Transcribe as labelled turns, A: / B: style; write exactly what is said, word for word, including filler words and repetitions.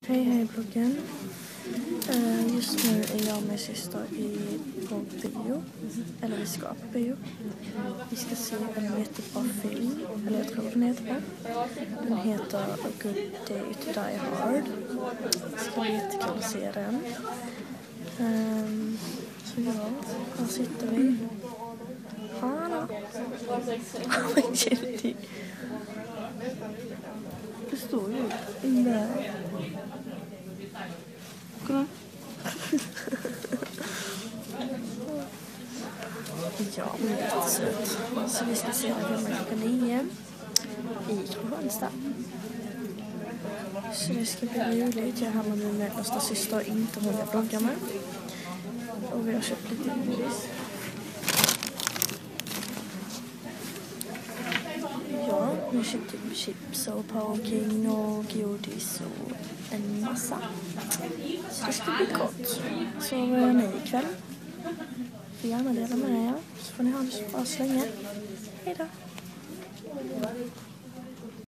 A: Hej, hej bloggen. Uh, just nu är jag med syster i, på bio. Eller vi ska på bio. Vi ska se en jättebra film. Eller jag tror den heter bra. Den heter A Good Day to Die Hard. Det ska bli jättekul att se den. Um, så ja, här sitter vi. Hanna. Vad jättig. Det står ju in där. Kolla. Ja, hon är jättesöt. Så vi ska se den hemma klockan nio i Kristianstad. Så det ska bli roligt. Jag har med min mellersta syster och inte hon jag bloggar med. Och vi har köpt lite godis. Ja, vi köpte chips och powerking och godis och en massa. Så det ska bli gott. Så vad gör ni ikväll? Får gärna dela med er. Så får ni ha det så bra så länge. Hej då!